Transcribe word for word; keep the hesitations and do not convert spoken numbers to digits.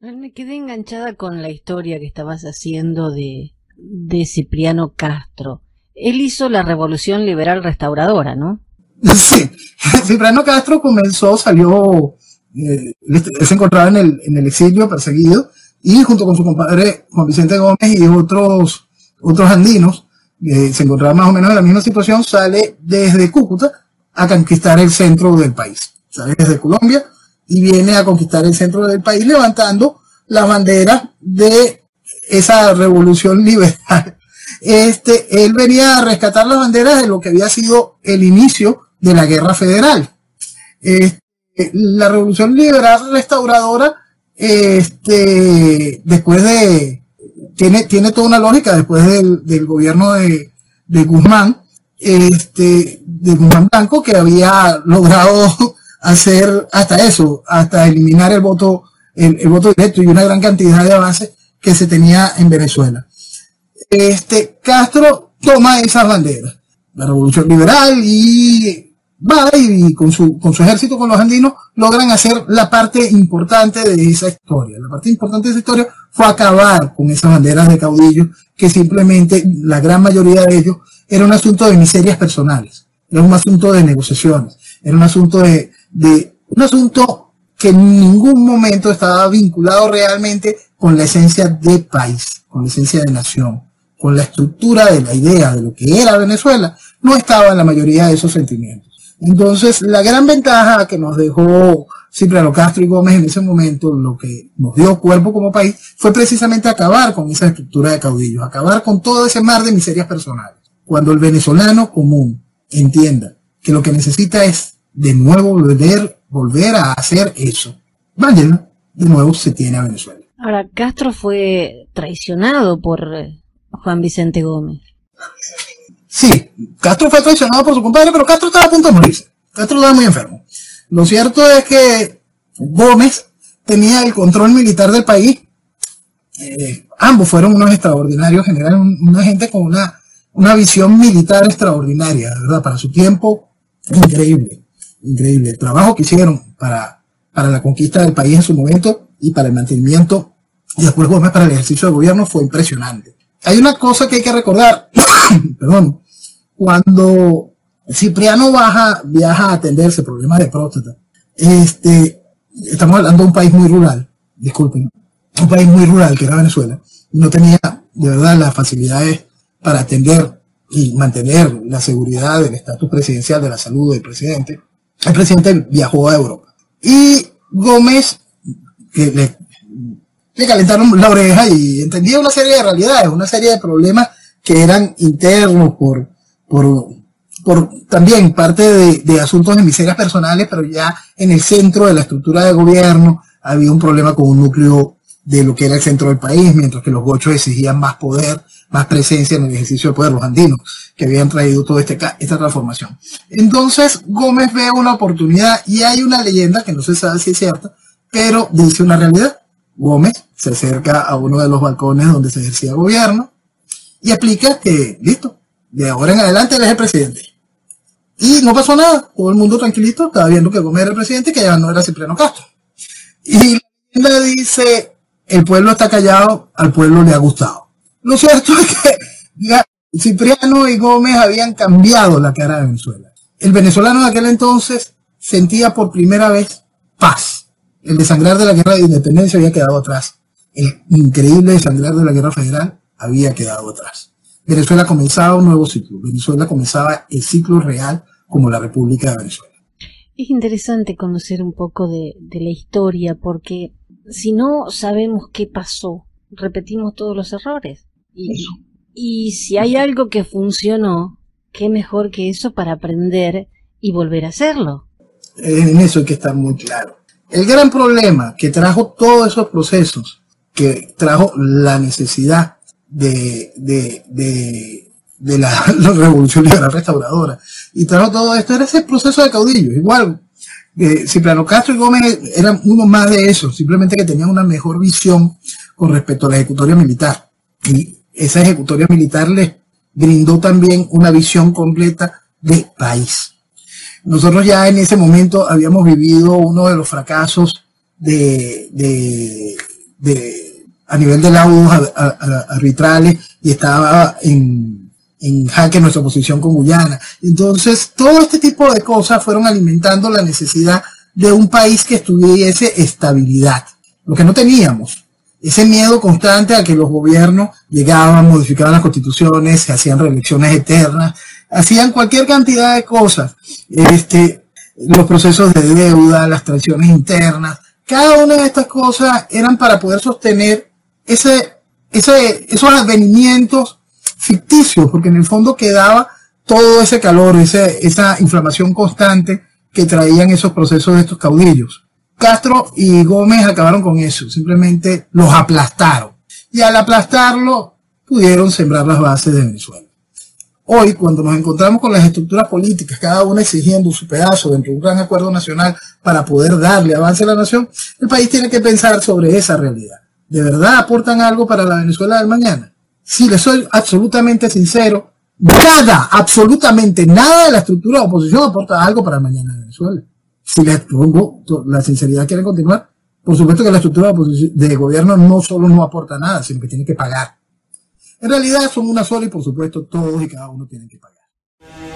Me quedé enganchada con la historia que estabas haciendo de, de Cipriano Castro. Él hizo la Revolución Liberal Restauradora, ¿no? Sí, Cipriano Castro comenzó, salió, eh, él se encontraba en el, en el exilio, perseguido, y junto con su compadre Juan Vicente Gómez y otros, otros andinos, eh, se encontraba más o menos en la misma situación, sale desde Cúcuta a conquistar el centro del país. Sale desde Colombia y viene a conquistar el centro del país levantando la bandera de esa revolución liberal. Este, él venía a rescatar las banderas de lo que había sido el inicio de la guerra federal. Este, la revolución liberal restauradora, este, después de, tiene, tiene toda una lógica después del, del gobierno de, de Guzmán, este, de Guzmán Blanco, que había logrado hacer hasta eso, hasta eliminar el voto, el, el voto directo y una gran cantidad de avances que se tenía en Venezuela. Este, Castro toma esas banderas, la revolución liberal, y va y con su, con su ejército, con los andinos, logran hacer la parte importante de esa historia. La parte importante de esa historia fue acabar con esas banderas de caudillos, que simplemente, la gran mayoría de ellos, era un asunto de miserias personales, era un asunto de negociaciones, era un asunto de, de un asunto que en ningún momento estaba vinculado realmente con la esencia de país, con la esencia de nación, con la estructura de la idea de lo que era Venezuela. No estaba en la mayoría de esos sentimientos. Entonces, la gran ventaja que nos dejó Cipriano Castro y Gómez en ese momento, lo que nos dio cuerpo como país, fue precisamente acabar con esa estructura de caudillos, acabar con todo ese mar de miserias personales. Cuando el venezolano común entienda que lo que necesita es de nuevo volver, volver a hacer eso, vaya, de nuevo se tiene a Venezuela. Ahora, Castro fue traicionado por Juan Vicente Gómez. Sí, Castro fue traicionado por su compadre, pero Castro estaba a punto de morirse. Castro estaba muy enfermo. Lo cierto es que Gómez tenía el control militar del país. Eh, ambos fueron unos extraordinarios generales, una gente con una, una visión militar extraordinaria, ¿verdad? Para su tiempo, increíble, increíble. El trabajo que hicieron para, para la conquista del país en su momento y para el mantenimiento, y después Gómez para el ejercicio de gobierno, fue impresionante. Hay una cosa que hay que recordar, perdón, cuando Cipriano baja, viaja a atenderse problemas de próstata, este, estamos hablando de un país muy rural, disculpen, un país muy rural que era Venezuela, no tenía de verdad las facilidades para atender y mantener la seguridad del estatus presidencial, de la salud del presidente. El presidente viajó a Europa y Gómez, que le, le calentaron la oreja y entendía una serie de realidades, una serie de problemas que eran internos por, por, por también parte de, de asuntos de miserias personales, pero ya en el centro de la estructura de gobierno había un problema con un núcleo de lo que era el centro del país, mientras que los gochos exigían más poder, más presencia en el ejercicio del poder, los andinos, que habían traído toda este, esta transformación. Entonces Gómez ve una oportunidad, y hay una leyenda que no se sabe si es cierta, pero dice una realidad. Gómez se acerca a uno de los balcones donde se ejercía gobierno y explica que, listo, de ahora en adelante él es el presidente. Y no pasó nada, todo el mundo tranquilito, estaba viendo que Gómez era el presidente, que ya no era Cipriano Castro. Y la leyenda dice, el pueblo está callado, al pueblo le ha gustado. Lo cierto es que Cipriano y Gómez habían cambiado la cara de Venezuela. El venezolano de aquel entonces sentía por primera vez paz. El desangrar de la guerra de independencia había quedado atrás. El increíble desangrar de la guerra federal había quedado atrás. Venezuela comenzaba un nuevo ciclo. Venezuela comenzaba el ciclo real como la República de Venezuela. Es interesante conocer un poco de, de la historia, porque si no sabemos qué pasó, repetimos todos los errores. Y, y si hay algo que funcionó, qué mejor que eso para aprender y volver a hacerlo. En eso hay que estar muy claro. El gran problema que trajo todos esos procesos, que trajo la necesidad de, de, de, de la, la revolución liberal restauradora, y trajo todo esto, era ese proceso de caudillos. Igual, eh, Cipriano Castro y Gómez eran uno más de esos, simplemente que tenían una mejor visión con respecto a la ejecutoria militar. Y esa ejecutoria militar les brindó también una visión completa de país. Nosotros ya en ese momento habíamos vivido uno de los fracasos de, de, de, a nivel de laudos arbitrales y estaba en, en jaque nuestra posición con Guyana. Entonces, todo este tipo de cosas fueron alimentando la necesidad de un país que tuviese estabilidad, lo que no teníamos. Ese miedo constante a que los gobiernos llegaban, modificaban las constituciones, se hacían reelecciones eternas, hacían cualquier cantidad de cosas. Este, los procesos de deuda, las traiciones internas, cada una de estas cosas eran para poder sostener ese, ese, esos advenimientos ficticios, porque en el fondo quedaba todo ese calor, ese, esa inflamación constante que traían esos procesos de estos caudillos. Castro y Gómez acabaron con eso, simplemente los aplastaron. Y al aplastarlo, pudieron sembrar las bases de Venezuela. Hoy, cuando nos encontramos con las estructuras políticas, cada una exigiendo su pedazo dentro de un gran acuerdo nacional para poder darle avance a la nación, el país tiene que pensar sobre esa realidad. ¿De verdad aportan algo para la Venezuela del mañana? Si les soy absolutamente sincero, nada, absolutamente nada de la estructura de oposición aporta algo para el mañana de Venezuela. Si les pongo la sinceridad, quieren continuar, por supuesto que la estructura de, de gobierno no solo no aporta nada, sino que tiene que pagar. En realidad son una sola y por supuesto todos y cada uno tienen que pagar.